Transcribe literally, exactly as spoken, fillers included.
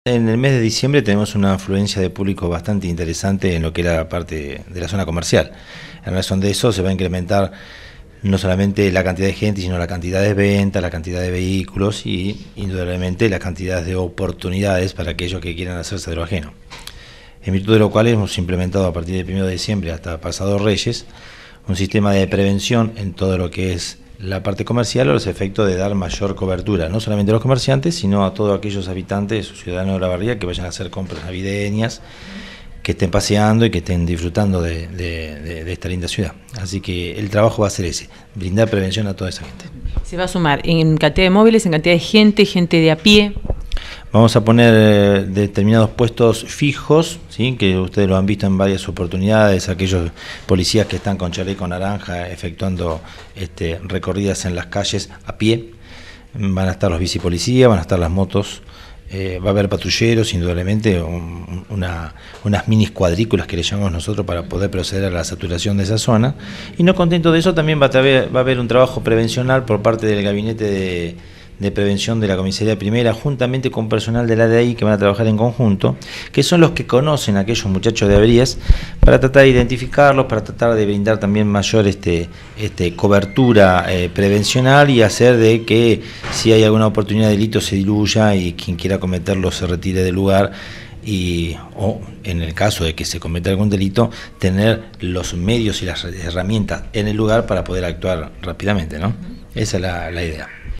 En el mes de diciembre tenemos una afluencia de público bastante interesante en lo que era la parte de la zona comercial. En razón de eso se va a incrementar no solamente la cantidad de gente, sino la cantidad de ventas, la cantidad de vehículos y indudablemente la cantidad de oportunidades para aquellos que quieran hacerse de lo ajeno. En virtud de lo cual hemos implementado a partir del primero de diciembre hasta pasado Reyes un sistema de prevención en todo lo que es la parte comercial, a los efectos de dar mayor cobertura, no solamente a los comerciantes, sino a todos aquellos habitantes, ciudadanos de la barriga que vayan a hacer compras navideñas, que estén paseando y que estén disfrutando de, de, de, de esta linda ciudad. Así que el trabajo va a ser ese, brindar prevención a toda esa gente. Se va a sumar en cantidad de móviles, en cantidad de gente, gente de a pie. Vamos a poner determinados puestos fijos, ¿sí? Que ustedes lo han visto en varias oportunidades, aquellos policías que están con chaleco naranja efectuando este, recorridas en las calles a pie. Van a estar los bicipolicías, van a estar las motos, eh, va a haber patrulleros, indudablemente, un, una, unas mini cuadrículas que le llamamos nosotros para poder proceder a la saturación de esa zona. Y no contento de eso, también va a, haber, va a haber un trabajo prevencional por parte del gabinete de... de prevención de la comisaría primera, juntamente con personal del A D I que van a trabajar en conjunto, que son los que conocen a aquellos muchachos de averías, para tratar de identificarlos, para tratar de brindar también mayor este, este, cobertura eh, prevencional y hacer de que si hay alguna oportunidad de delito se diluya y quien quiera cometerlo se retire del lugar. Y, o en el caso de que se cometa algún delito, tener los medios y las herramientas en el lugar para poder actuar rápidamente, ¿no? Esa es la, la idea.